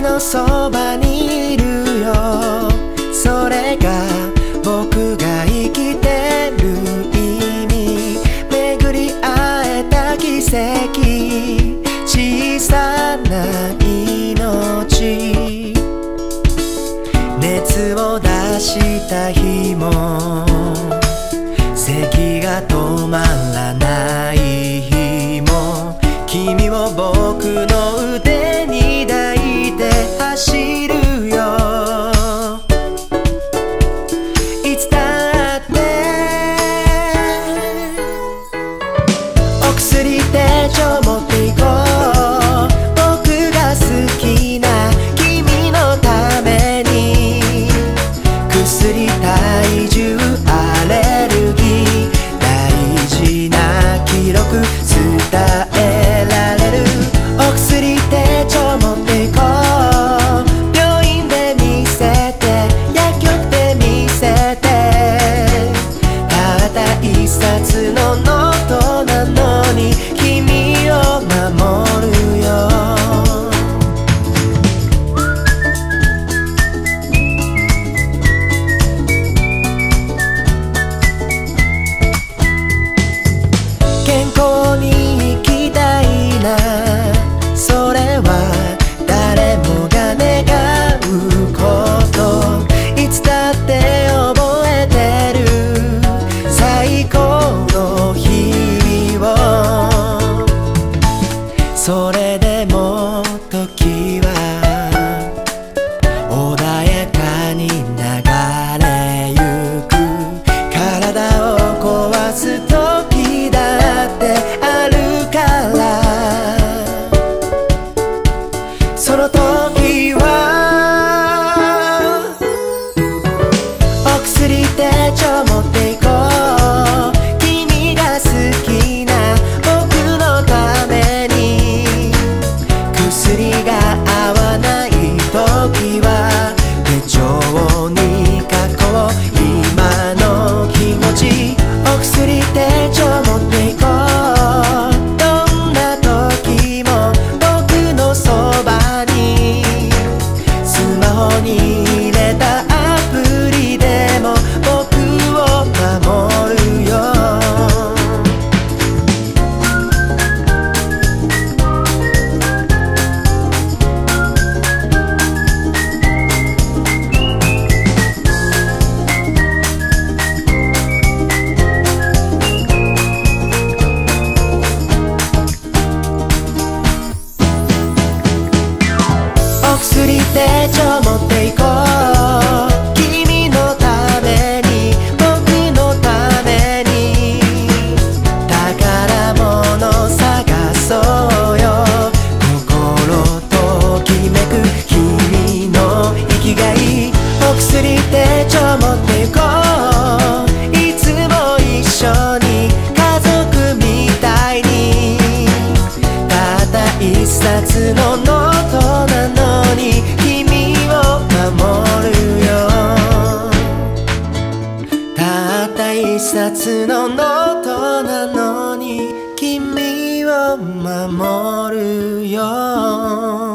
のそばにいるよ。それが僕が生きてる意味。巡り会えた奇跡、小さな命。熱を出した日も、咳が止まらない日も、君を僕の腕に抱いて走るよ。いつだってお薬手帳持っていこう。僕が好きな君のために。薬、体重、アレルギー、大事な記録伝えられる。お薬手帳持っていこう。病院で見せて、薬局で見せて。たった一冊のノートなのに君を守るよ。健康に生きたいな、それは誰もが願うこと。いつだって覚えてる最高の日々を。それでも時は穏やかに流れゆく。体を壊す時だってあるから。その時はお薬手帳持っていこう。君が好きな僕のために。薬が合わない時は手帳に書こう今の気持ち。お薬手帳持っていこう。どんな時も僕のそばに。スマホに入れたアプリでも僕を守るよ。お薬手帳持っていこう。君のために、僕のために。宝物探そうよ。心ときめく君の生きがい。お薬手帳持っていこう。いつも一緒に家族みたいに。たった一冊のノートなのに君を守るよ。たった一冊のノートなのに君を守るよ。